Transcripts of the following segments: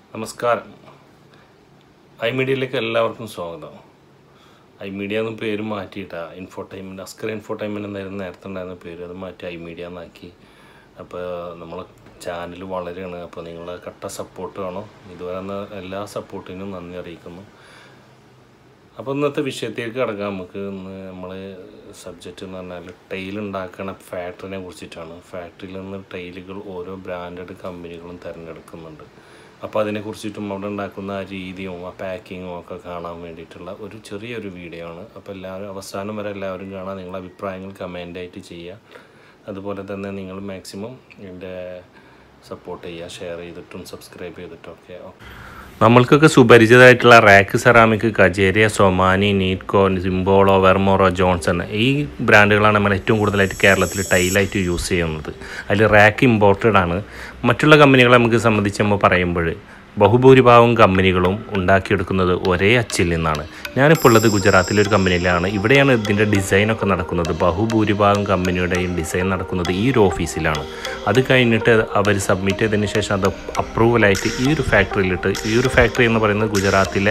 നമസ്കാരം. ഐമീഡിയയിലേക്ക് എല്ലാവർക്കും സ്വാഗതം. ഐമീഡിയ എന്ന പേര് മാറ്റിയിട്ടാ ഇൻഫോടൈൻമെൻറ്റ്, അസ്കർ ഇൻഫോടൈൻമെൻറ്റ് എന്നായിരുന്നു നേരത്തെ ഉണ്ടായിരുന്ന പേര്. അത് മാറ്റി ഐമീഡിയ എന്നാക്കി. അപ്പോൾ നമ്മളെ ചാനൽ വളരെയാണ്. അപ്പോൾ നിങ്ങളെ കട്ട സപ്പോർട്ട് വേണം. ഇതുവരെ എല്ലാ സപ്പോർട്ടിനും നന്ദി അറിയിക്കുന്നു. അപ്പോൾ ഇന്നത്തെ വിഷയത്തേക്ക് കിടക്കാം. നമുക്ക് ഇന്ന് നമ്മൾ സബ്ജക്റ്റ് എന്ന് പറഞ്ഞാൽ ടൈൽ ഉണ്ടാക്കുന്ന ഫാക്ടറിനെ കുറിച്ചിട്ടാണ്. ഫാക്ടറിയിൽ നിന്ന് ടൈലുകൾ ഓരോ ബ്രാൻഡഡ് കമ്പനികളും തിരഞ്ഞെടുക്കുന്നുണ്ട്. അപ്പോൾ അതിനെക്കുറിച്ചിട്ടും അവിടെ ഉണ്ടാക്കുന്ന ആ രീതിയും ആ പാക്കിങ്ങും ഒക്കെ കാണാൻ വേണ്ടിയിട്ടുള്ള ഒരു ചെറിയൊരു വീഡിയോ ആണ്. അപ്പോൾ എല്ലാവരും അവസാനം വരെ എല്ലാവരും കാണാൻ നിങ്ങളുടെ അഭിപ്രായങ്ങൾ കമൻ്റായിട്ട് ചെയ്യുക. അതുപോലെ തന്നെ നിങ്ങൾ മാക്സിമം എൻ്റെ സപ്പോർട്ട് ചെയ്യുക, ഷെയർ ചെയ്തിട്ടും സബ്സ്ക്രൈബ് ചെയ്തിട്ടും ഒക്കെ. നമ്മൾക്കൊക്കെ സുപരിചിതമായിട്ടുള്ള RAK ceramic, Kajaria, Somany, Nitco, Simpolo, Vermora, Johnson ഈ ബ്രാൻഡുകളാണ് നമ്മൾ ഏറ്റവും കൂടുതലായിട്ട് കേരളത്തിൽ ടൈലായിട്ട് യൂസ് ചെയ്യുന്നത്. അതിൽ റാക്ക് ഇമ്പോർട്ടഡ് ആണ്. മറ്റുള്ള കമ്പനികളെ നമുക്ക് സംബന്ധിച്ച് നമ്മൾ പറയുമ്പോൾ ബഹുഭൂരിഭാഗം കമ്പനികളും ഉണ്ടാക്കിയെടുക്കുന്നത് ഒരേ അച്ചിൽ നിന്നാണ്. ഞാനിപ്പോൾ ഉള്ളത് ഗുജറാത്തിലൊരു കമ്പനിയിലാണ്. ഇവിടെയാണ് ഇതിൻ്റെ ഡിസൈനൊക്കെ നടക്കുന്നത്. ബഹുഭൂരിഭാഗം കമ്പനിയുടെയും ഡിസൈൻ നടക്കുന്നത് ഈ ഒരു ഓഫീസിലാണ്. അത് കഴിഞ്ഞിട്ട് അവർ സബ്മിറ്റ് ചെയ്തതിന് ശേഷം അത് അപ്രൂവലായിട്ട് ഈ ഒരു ഫാക്ടറിയിലിട്ട്, ഈ ഒരു ഫാക്ടറി എന്ന് പറയുന്നത് ഗുജറാത്തിലെ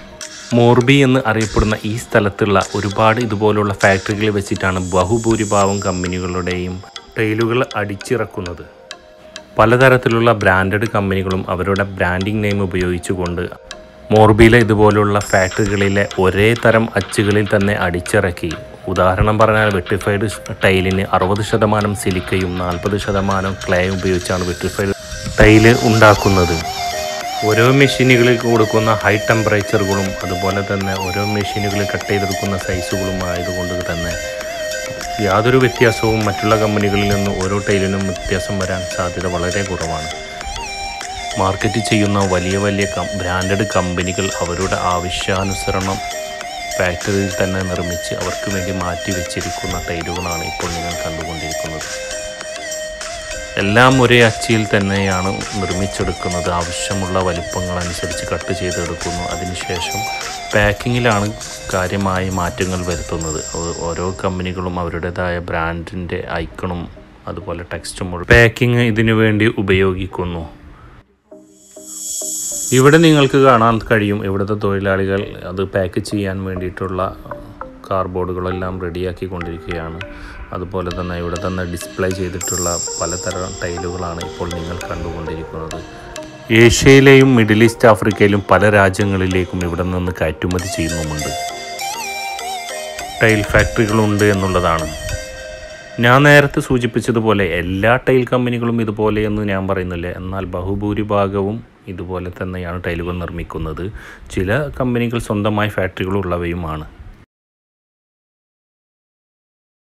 മോർബി എന്ന് അറിയപ്പെടുന്ന ഈ സ്ഥലത്തുള്ള ഒരുപാട് ഇതുപോലുള്ള ഫാക്ടറികളിൽ വെച്ചിട്ടാണ് ബഹുഭൂരിഭാഗം കമ്പനികളുടെയും ടൈലുകൾ അടിച്ചിറക്കുന്നത്. പലതരത്തിലുള്ള ബ്രാൻഡഡ് കമ്പനികളും അവരുടെ ബ്രാൻഡിങ് നെയിം ഉപയോഗിച്ചുകൊണ്ട് മോർബിയിലെ ഇതുപോലുള്ള ഫാക്ടറികളിലെ ഒരേ തരം അച്ചുകളിൽ തന്നെ അടിച്ചിറക്കി. ഉദാഹരണം പറഞ്ഞാൽ വെട്രിഫൈഡ് ടൈലിന് 60% സിലിക്കയും 40% ക്ലേയും ഉപയോഗിച്ചാണ് വെട്രിഫൈഡ് ടൈല് ഉണ്ടാക്കുന്നത്. ഓരോ മെഷീനുകളിൽ കൊടുക്കുന്ന ഹൈ ടെമ്പറേച്ചറുകളും അതുപോലെ തന്നെ ഓരോ മെഷീനുകളിൽ കട്ട് ചെയ്തെടുക്കുന്ന സൈസുകളും ആയതുകൊണ്ട് തന്നെ യാതൊരു വ്യത്യാസവും മറ്റുള്ള കമ്പനികളിൽ നിന്ന് ഓരോ ടൈലിനും വ്യത്യാസം വരാൻ സാധ്യത വളരെ കുറവാണ്. മാർക്കറ്റ് ചെയ്യുന്ന വലിയ വലിയ ബ്രാൻഡഡ് കമ്പനികൾ അവരുടെ ആവശ്യാനുസരണം ഫാക്ടറിയിൽ തന്നെ നിർമ്മിച്ച് അവർക്ക് വേണ്ടി മാറ്റി വെച്ചിരിക്കുന്ന ടൈലുകളാണ് ഇപ്പോൾ നിങ്ങൾ കണ്ടുകൊണ്ടിരിക്കുന്നത്. എല്ലാം ഒരേ അച്ചിയിൽ തന്നെയാണ് നിർമ്മിച്ചെടുക്കുന്നത്. ആവശ്യമുള്ള വലിപ്പങ്ങളനുസരിച്ച് കട്ട് ചെയ്തെടുക്കുന്നു. അതിനുശേഷം പാക്കിങ്ങിലാണ് കാര്യമായ മാറ്റങ്ങൾ വരുത്തുന്നത്. ഓരോ കമ്പനികളും അവരുടേതായ ബ്രാൻഡിൻ്റെ ഐക്കണും അതുപോലെ ടെക്സ്റ്റും പാക്കിങ് ഇതിനു വേണ്ടി ഉപയോഗിക്കുന്നു. ഇവിടെ നിങ്ങൾക്ക് കാണാൻ കഴിയും, ഇവിടുത്തെ തൊഴിലാളികൾ അത് പാക്ക് ചെയ്യാൻ വേണ്ടിയിട്ടുള്ള കാർഡ്ബോർഡുകളെല്ലാം റെഡിയാക്കി കൊണ്ടിരിക്കുകയാണ്. അതുപോലെ തന്നെ ഇവിടെ തന്നെ ഡിസ്പ്ലേ ചെയ്തിട്ടുള്ള പലതരം ടൈലുകളാണ് ഇപ്പോൾ നിങ്ങൾ കണ്ടുകൊണ്ടിരിക്കുന്നത്. ഏഷ്യയിലെയും മിഡിൽ ഈസ്റ്റ് ആഫ്രിക്കയിലും പല രാജ്യങ്ങളിലേക്കും ഇവിടെ നിന്ന് കയറ്റുമതി ചെയ്യുന്നുമുണ്ട്. ടൈൽ ഫാക്ടറികളുണ്ട് എന്നുള്ളതാണ്. ഞാൻ നേരത്തെ സൂചിപ്പിച്ചതുപോലെ എല്ലാ ടൈൽ കമ്പനികളും ഇതുപോലെയെന്ന് ഞാൻ പറയുന്നില്ല. എന്നാൽ ബഹുഭൂരിഭാഗവും ഇതുപോലെ തന്നെയാണ് ടൈലുകൾ നിർമ്മിക്കുന്നത്. ചില കമ്പനികൾ സ്വന്തമായി ഫാക്ടറികളുള്ളവയുമാണ്.